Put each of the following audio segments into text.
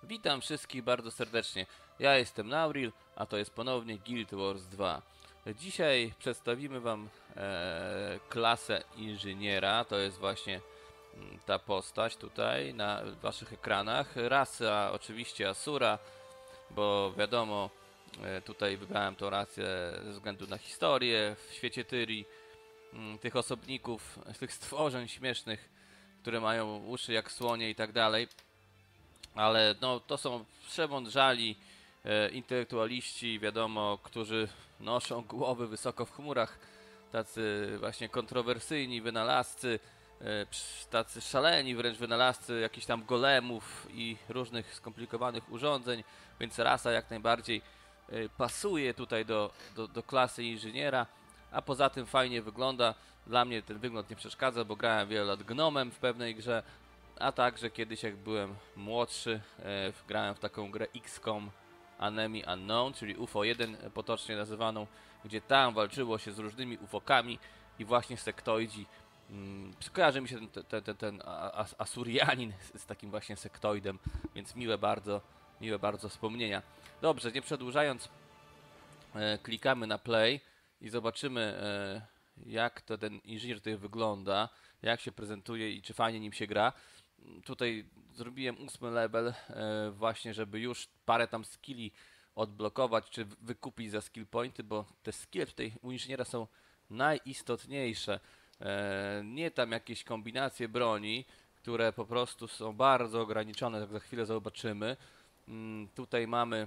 Witam wszystkich bardzo serdecznie. Ja jestem Nauril, a to jest ponownie Guild Wars 2. Dzisiaj przedstawimy Wam klasę inżyniera. To jest właśnie ta postać tutaj na Waszych ekranach. Rasa oczywiście Asura, bo wiadomo, tutaj wybrałem tą rasę ze względu na historię w świecie Tyrii. Tych osobników, tych stworzeń śmiesznych, które mają uszy jak słonie i tak dalej. Ale no, to są przemądrzali intelektualiści, wiadomo, którzy noszą głowy wysoko w chmurach, tacy właśnie kontrowersyjni wynalazcy, tacy szaleni wręcz wynalazcy jakichś tam golemów i różnych skomplikowanych urządzeń, więc rasa jak najbardziej pasuje tutaj do klasy inżyniera, a poza tym fajnie wygląda. Dla mnie ten wygląd nie przeszkadza, bo grałem wiele lat gnomem w pewnej grze, a także kiedyś jak byłem młodszy, grałem w taką grę XCOM Enemy Unknown, czyli UFO-1 potocznie nazywaną, gdzie tam walczyło się z różnymi UFO-kami i właśnie sektoidzi. Kojarzy mi się ten Asurianin z takim właśnie sektoidem, więc miłe bardzo wspomnienia. Dobrze, nie przedłużając, klikamy na play i zobaczymy jak to ten inżynier tutaj wygląda, jak się prezentuje i czy fajnie nim się gra. Tutaj zrobiłem 8 level właśnie, żeby już parę tam skilli odblokować, czy wykupić za skill pointy, bo te skille tutaj u inżyniera są najistotniejsze. Nie tam jakieś kombinacje broni, które po prostu są bardzo ograniczone, jak za chwilę zobaczymy. Tutaj mamy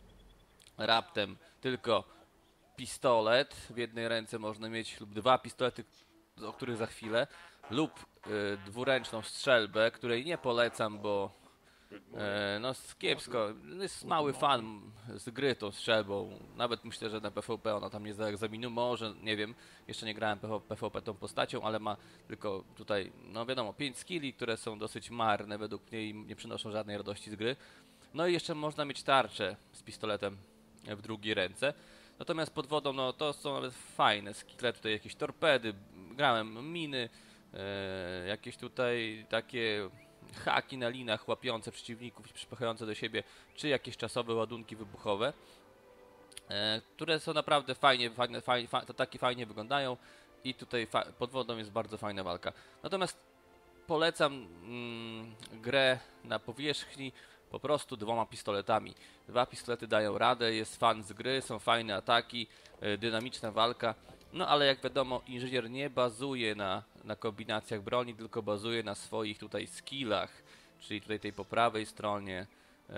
raptem tylko pistolet, w jednej ręce można mieć lub dwa pistolety, o których za chwilę, lub dwuręczną strzelbę, której nie polecam, bo no kiepsko, jest mały fan z gry tą strzelbą, nawet myślę, że na PvP ona tam nie zda egzaminu, może, nie wiem, jeszcze nie grałem PvP tą postacią, ale ma tylko tutaj, no wiadomo, 5 skilli, które są dosyć marne według mnie i nie przynoszą żadnej radości z gry. No i jeszcze można mieć tarczę z pistoletem w drugiej ręce. Natomiast pod wodą, no to są nawet fajne skille, tutaj jakieś torpedy, grałem miny, jakieś tutaj takie haki na linach łapiące przeciwników i przypychające do siebie, czy jakieś czasowe ładunki wybuchowe, które są naprawdę takie fajnie wyglądają i tutaj pod wodą jest bardzo fajna walka. Natomiast polecam grę na powierzchni po prostu dwoma pistoletami. Dwa pistolety dają radę, jest fan z gry, są fajne ataki, dynamiczna walka. No ale jak wiadomo, inżynier nie bazuje na kombinacjach broni, tylko bazuje na swoich tutaj skillach, czyli tutaj tej po prawej stronie,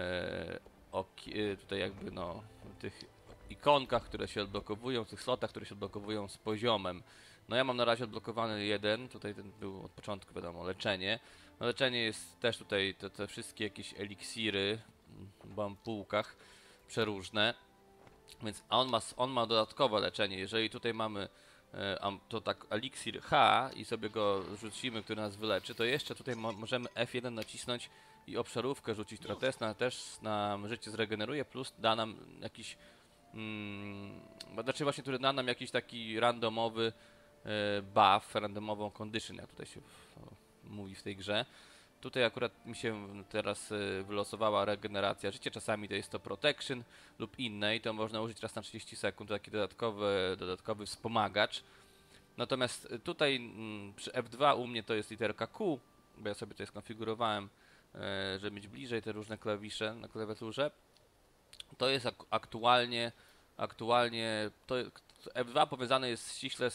tutaj jakby no tych ikonkach, które się odblokowują, tych slotach, które się odblokowują z poziomem. No ja mam na razie odblokowany jeden, tutaj ten był od początku wiadomo, leczenie. No leczenie jest też tutaj, te wszystkie jakieś eliksiry w ampułkach przeróżne. Więc on ma dodatkowe leczenie. Jeżeli tutaj mamy to tak eliksir H i sobie go rzucimy, który nas wyleczy, to jeszcze tutaj możemy F1 nacisnąć i obszarówkę rzucić, która też nam życie zregeneruje, plus da nam jakiś znaczy właśnie, który da nam jakiś taki randomowy buff, randomową condition, jak tutaj się mówi w tej grze. Tutaj akurat mi się teraz wylosowała regeneracja życia, czasami to jest to protection lub inne i to można użyć raz na 30 sekund, to taki dodatkowy wspomagacz. Natomiast tutaj przy F2 u mnie to jest literka Q, bo ja sobie to skonfigurowałem, żeby mieć bliżej te różne klawisze na klawiaturze. To jest aktualnie to F2 powiązane jest ściśle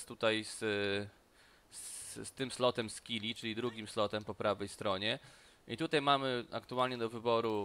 z tym slotem skilli, czyli drugim slotem po prawej stronie. I tutaj mamy aktualnie do wyboru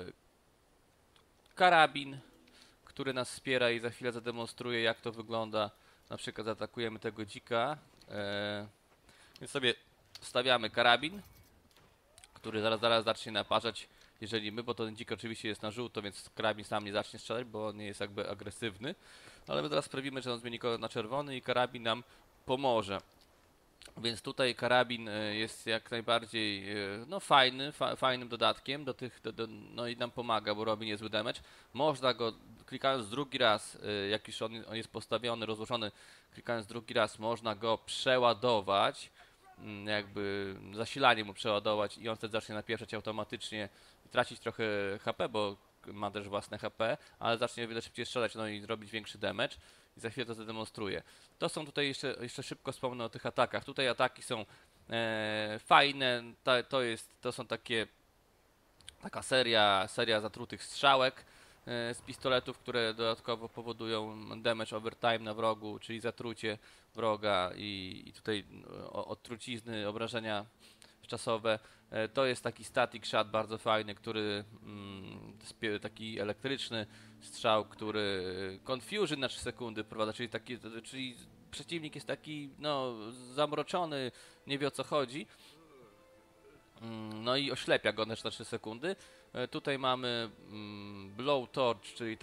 karabin, który nas wspiera i za chwilę zademonstruję, jak to wygląda. Na przykład zaatakujemy tego dzika. Więc sobie wstawiamy karabin, który zaraz zacznie naparzać, jeżeli my, bo ten dzik oczywiście jest na żółto, więc karabin sam nie zacznie strzelać, bo on nie jest jakby agresywny. Ale my teraz sprawimy, że on zmieni kolor na czerwony i karabin nam pomoże. Więc tutaj karabin jest jak najbardziej no fajnym dodatkiem do tych, no i nam pomaga, bo robi niezły damage. Można go klikając drugi raz, jak już on jest postawiony, rozłożony, klikając drugi raz, można go przeładować. jakby zasilanie mu przeładować i on wtedy zacznie napieprzać automatycznie, tracić trochę HP, bo ma też własne HP, ale zacznie o wiele szybciej strzelać, no i robić większy damage. I za chwilę to zademonstruję. To są tutaj jeszcze szybko wspomnę o tych atakach. Tutaj ataki są fajne, to są taka seria zatrutych strzałek z pistoletów, które dodatkowo powodują damage over time na wrogu, czyli zatrucie wroga i tutaj od trucizny obrażenia czasowe. To jest taki static shot bardzo fajny, który taki elektryczny strzał, który confusion na 3 sekundy wprowadza, czyli przeciwnik jest taki no zamroczony, nie wie o co chodzi. No i oślepia go też na 3 sekundy. Tutaj mamy blowtorch, czyli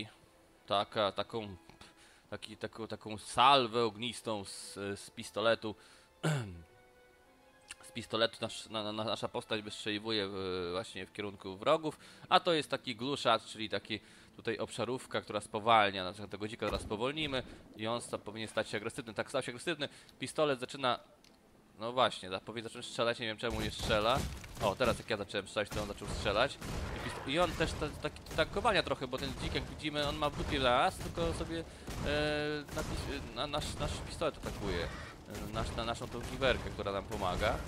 taką salwę ognistą z pistoletu. Z pistoletu nasza postać wystrzeliwuje właśnie w kierunku wrogów, a to jest taki glue shot, czyli taki tutaj obszarówka, która spowalnia, na przykład tego dzika teraz spowolnimy i on powinien stać się agresywny. Tak, stał się agresywny, pistolet zaczyna, no właśnie, zacząłem strzelać, nie wiem czemu nie strzela. O, teraz jak ja zacząłem strzelać, to on zaczął strzelać. I on też taki tankowania trochę, bo ten dzik, jak widzimy, on ma w dupie raz, tylko sobie nasz pistolet atakuje. Na naszą tą giwerkę, która nam pomaga.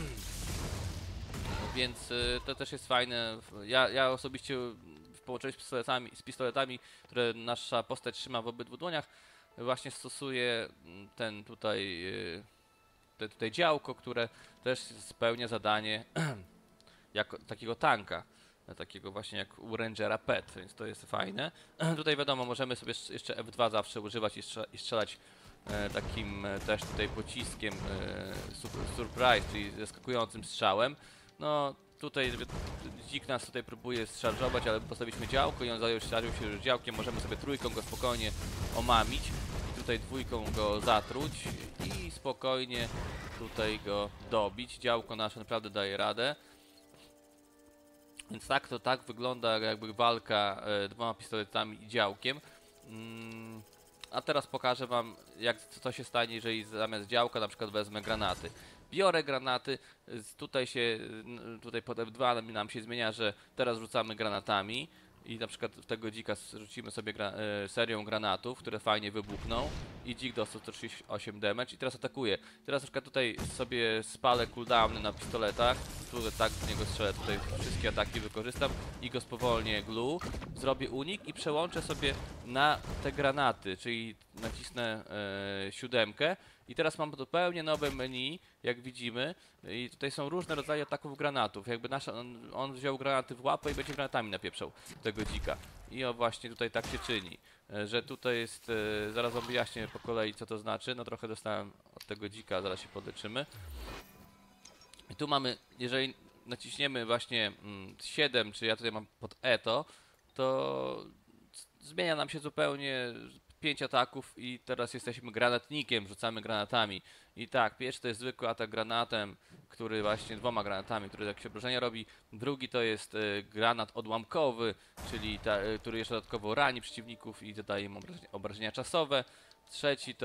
Więc to też jest fajne. Ja osobiście w połączeniu z pistoletami, które nasza postać trzyma w obydwu dłoniach, właśnie stosuję tutaj działko, które też spełnia zadanie jako takiego tanka. Takiego właśnie jak u Rangera Pet, więc to jest fajne. Tutaj wiadomo, możemy sobie jeszcze F2 zawsze używać i strzelać takim też tutaj pociskiem surprise, czyli zaskakującym strzałem. No tutaj dzik nas tutaj próbuje szarżować, ale postawiliśmy działko i on zajął się już działkiem, możemy sobie trójką go spokojnie omamić i tutaj dwójką go zatruć i spokojnie tutaj go dobić. Działko nasze naprawdę daje radę. Więc tak wygląda jakby walka dwoma pistoletami i działkiem. A teraz pokażę wam, co się stanie, jeżeli zamiast działka na przykład wezmę granaty. Biorę granaty, tutaj pod F2 nam się zmienia, że teraz rzucamy granatami i na przykład w tego dzika rzucimy sobie serią granatów, które fajnie wybuchną i dzik dostał 138 damage i teraz atakuje. Teraz na przykład tutaj sobie spalę cooldowny na pistoletach, tu tak w niego strzelę, tutaj wszystkie ataki wykorzystam i go spowolnię glue, zrobię unik i przełączę sobie na te granaty, czyli nacisnę 7 i teraz mam zupełnie nowe menu, jak widzimy, i tutaj są różne rodzaje ataków granatów. Jakby on wziął granaty w łapę i będzie granatami napieprzał tego dzika. I właśnie tutaj tak się czyni, że tutaj jest, zaraz wam wyjaśnię po kolei co to znaczy. No trochę dostałem od tego dzika, zaraz się poleczymy. I tu mamy, jeżeli naciśniemy właśnie 7, czy ja tutaj mam pod E to zmienia nam się zupełnie 5 ataków i teraz jesteśmy granatnikiem, rzucamy granatami. I tak, pierwszy to jest zwykły atak granatem, który właśnie 2 granatami, który jakieś obrażenia robi. Drugi to jest granat odłamkowy, czyli który jeszcze dodatkowo rani przeciwników i zadaje im obrażenia czasowe. Trzeci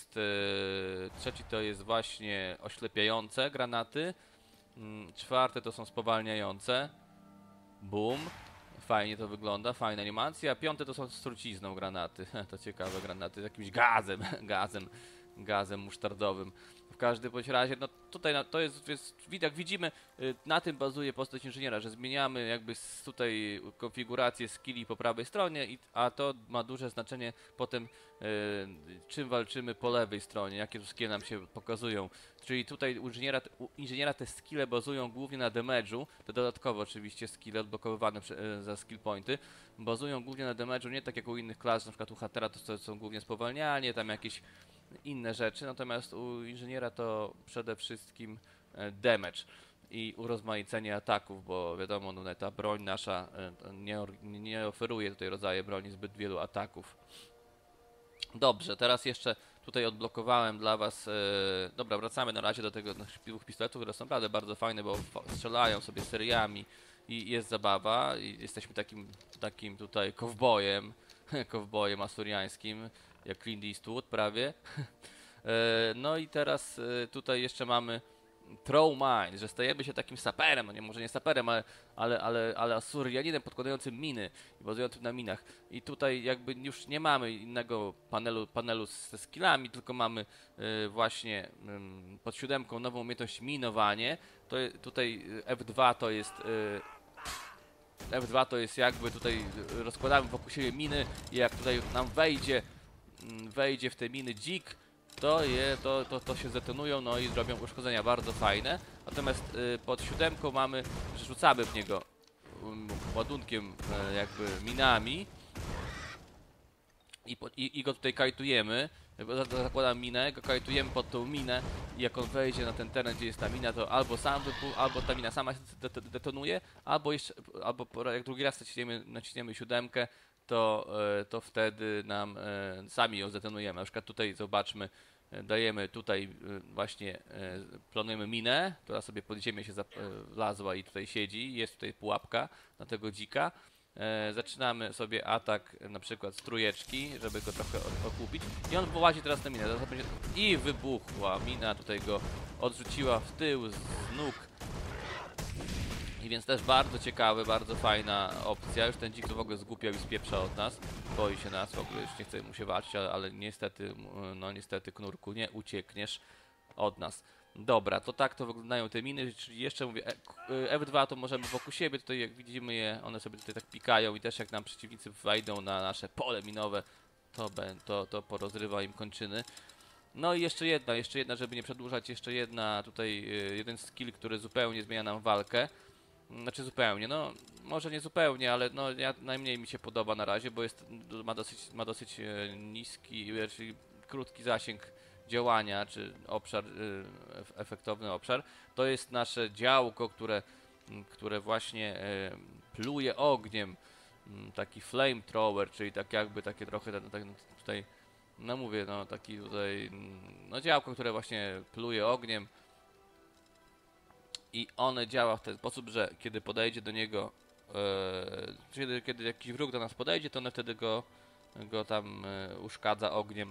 to jest właśnie oślepiające granaty. Czwarte to są spowalniające. Boom. Fajnie to wygląda, fajna animacja. A piąte to są z trucizną granaty. To ciekawe granaty z jakimś gazem musztardowym. W każdym bądź razie, no tutaj to jest jak widzimy, na tym bazuje postać inżyniera, że zmieniamy jakby tutaj konfigurację skilli po prawej stronie, a to ma duże znaczenie potem czym walczymy po lewej stronie, jakie tu skille nam się pokazują. Czyli tutaj u inżyniera te skille bazują głównie na damage'u, te dodatkowo oczywiście skille odblokowywane za skill pointy, bazują głównie na damage'u, nie tak jak u innych klas, na przykład u Huntera to są głównie spowalnianie, tam jakieś inne rzeczy, natomiast u inżyniera to przede wszystkim damage i urozmaicenie ataków, bo wiadomo, no, ta broń nasza nie oferuje tutaj rodzaju broni zbyt wielu ataków. Dobrze, teraz jeszcze tutaj odblokowałem dla was, dobra, wracamy na razie do tych dwóch pistoletów, które są naprawdę bardzo fajne, bo strzelają sobie seriami i jest zabawa i jesteśmy takim tutaj kowbojem asuriańskim, jak Clint Eastwood prawie. No i teraz tutaj jeszcze mamy throw mine, że stajemy się takim saperem, no nie, może nie saperem, ale Asurjaninem podkładającym miny i bazującym na minach. I tutaj jakby już nie mamy innego panelu ze skillami, tylko mamy właśnie pod 7 nową umiejętność minowanie. Tutaj F2 to jest jakby tutaj rozkładamy wokół siebie miny i jak tutaj nam wejdzie w te miny dzik, to się zdetonują, no i zrobią uszkodzenia bardzo fajne. Natomiast pod 7 mamy, że rzucamy w niego ładunkiem jakby minami i go tutaj kajtujemy. Zakładam minę, go kajtujemy pod tą minę i jak on wejdzie na ten teren, gdzie jest ta mina, to albo albo ta mina sama się detonuje, albo jak drugi raz naciśniemy 7, to wtedy nam sami ją zdetonujemy. Na przykład tutaj zobaczmy, dajemy tutaj właśnie, planujemy minę, która sobie pod ziemię się wlazła i tutaj siedzi, jest tutaj pułapka na tego dzika. Zaczynamy sobie atak na przykład z trójeczki, żeby go trochę okupić i on połazi teraz na minę i wybuchła mina, tutaj go odrzuciła w tył z nóg. I więc też bardzo ciekawe, bardzo fajna opcja. Już ten dzik to w ogóle zgłupiał i spieprza od nas. Boi się nas, w ogóle już nie chce mu się walczyć, ale niestety, no niestety, Knurku, nie uciekniesz od nas. Dobra, to tak to wyglądają te miny, czyli jeszcze mówię, F2 to możemy wokół siebie, tutaj jak widzimy je, one sobie tutaj tak pikają i też jak nam przeciwnicy wejdą na nasze pole minowe, to porozrywa im kończyny. No i jeszcze jedna, żeby nie przedłużać, tutaj jeden skill, który zupełnie zmienia nam walkę. Znaczy zupełnie, no może nie zupełnie, ale no najmniej mi się podoba na razie, bo ma dosyć niski, czyli krótki zasięg działania, czy obszar, efektowny obszar. To jest nasze działko, które właśnie pluje ogniem, taki flamethrower, czyli tak jakby takie trochę tutaj, no mówię, no taki tutaj, no działko, które właśnie pluje ogniem. I one działa w ten sposób, że kiedy podejdzie do niego, kiedy jakiś wróg do nas podejdzie, to one wtedy go tam uszkadza ogniem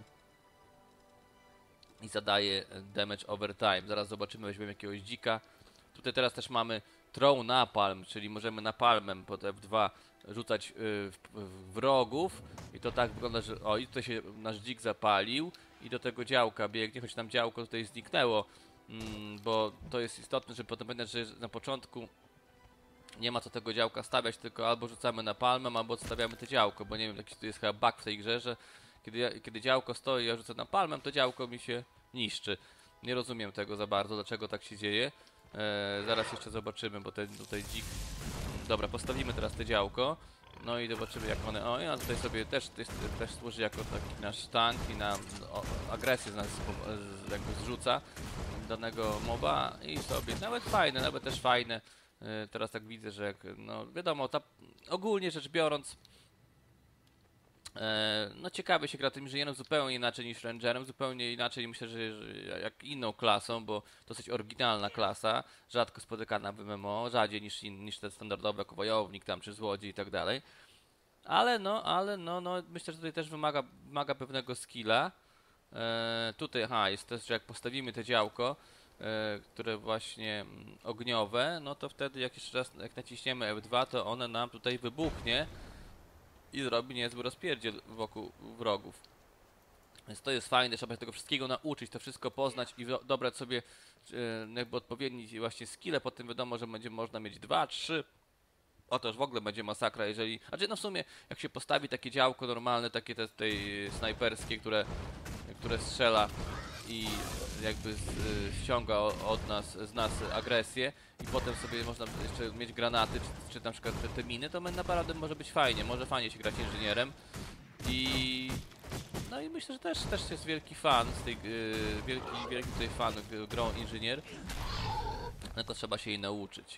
i zadaje damage over time. Zaraz zobaczymy, weźmiemy jakiegoś dzika. Tutaj teraz też mamy throw napalm, czyli możemy napalmem pod F2 rzucać wrogów i to tak wygląda, że i tutaj się nasz dzik zapalił i do tego działka biegnie, choć nam działko tutaj zniknęło. Bo to jest istotne, żeby potem pamiętać, że na początku nie ma co tego działka stawiać, tylko albo rzucamy na palmę, albo odstawiamy to działko, bo nie wiem, jaki to jest chyba bug w tej grze, że kiedy działko stoi, ja rzucę na palmę, to działko mi się niszczy. Nie rozumiem tego za bardzo, dlaczego tak się dzieje. Zaraz jeszcze zobaczymy, bo tutaj dzik... Dobra, postawimy teraz te działko. No i zobaczymy, jak one... i on tutaj sobie też służy jako taki nasz tank i nam agresję z nas jakby zrzuca danego moba i sobie nawet też fajne. Teraz tak widzę, że no wiadomo, ogólnie rzecz biorąc, no ciekawie się gra tym inżynierem zupełnie inaczej niż rangerem, zupełnie inaczej myślę, że jak inną klasą, bo dosyć oryginalna klasa, rzadko spotykana w MMO, rzadziej niż te standardowe jako wojownik tam czy złodziej i tak dalej. Ale no myślę, że tutaj też wymaga pewnego skilla. Tutaj jest też, że jak postawimy te działko, które właśnie ogniowe, no to wtedy jak jeszcze raz jak naciśniemy F2, to one nam tutaj wybuchnie i zrobi niezły rozpierdziel wokół wrogów. Więc to jest fajne, trzeba się tego wszystkiego nauczyć, to wszystko poznać i dobrać sobie jakby odpowiedni właśnie skille, potem wiadomo, że będzie można mieć 2, 3. To już w ogóle będzie masakra, jeżeli... Znaczy no w sumie jak się postawi takie działko normalne, takie tej snajperskie, które strzela i jakby ściąga z nas agresję i potem sobie można jeszcze mieć granaty, czy na przykład te miny, to naprawdę może być fajnie, może fajnie się grać inżynierem no i myślę, że też jest wielki fan z tej, wielki tutaj fan grą inżynier, no to trzeba się jej nauczyć.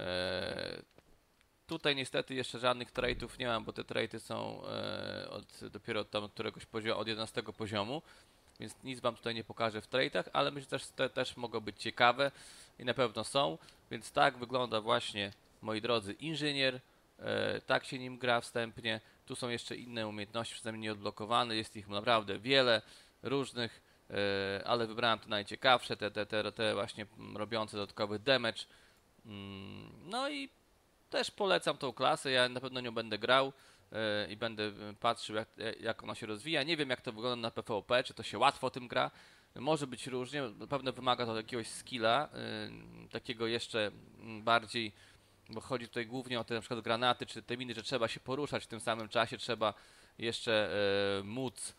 Tutaj niestety jeszcze żadnych traitów nie mam, bo te traity są dopiero od tam któregoś poziomu, od 11 poziomu, więc nic wam tutaj nie pokażę w traitach, ale myślę, że te też mogą być ciekawe i na pewno są, więc tak wygląda właśnie, moi drodzy, inżynier, tak się nim gra wstępnie. Tu są jeszcze inne umiejętności, przynajmniej nieodblokowane, jest ich naprawdę wiele różnych, ale wybrałem te najciekawsze, te właśnie robiące dodatkowy damage. No i też polecam tą klasę, ja na pewno nią będę grał i będę patrzył jak ona się rozwija. Nie wiem jak to wygląda na PvP, czy to się łatwo tym gra. Może być różnie, na pewno wymaga to jakiegoś skilla, takiego jeszcze bardziej, bo chodzi tutaj głównie o te na przykład granaty czy te miny, że trzeba się poruszać w tym samym czasie, trzeba jeszcze móc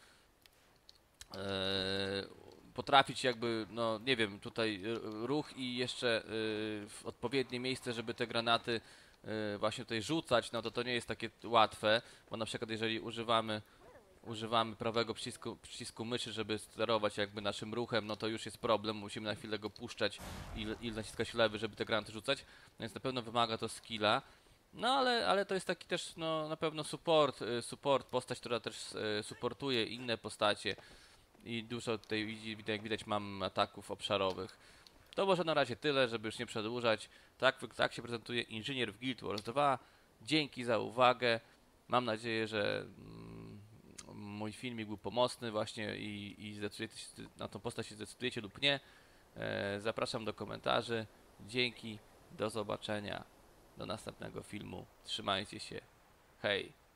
potrafić jakby, no nie wiem, tutaj ruch i jeszcze w odpowiednie miejsce, żeby te granaty właśnie tutaj rzucać, no to nie jest takie łatwe, bo na przykład jeżeli używamy prawego przycisku myszy, żeby sterować jakby naszym ruchem, no to już jest problem, musimy na chwilę go puszczać i naciskać lewy, żeby te granaty rzucać, no więc na pewno wymaga to skilla. No ale to jest taki też no, na pewno support, postać, która też supportuje inne postacie i dużo tutaj jak widać mam ataków obszarowych. To może na razie tyle, żeby już nie przedłużać. Tak się prezentuje inżynier w Guild Wars 2. Dzięki za uwagę. Mam nadzieję, że mój filmik był pomocny właśnie i na tą postać się zdecydujecie lub nie. Zapraszam do komentarzy. Dzięki, do zobaczenia, do następnego filmu. Trzymajcie się. Hej!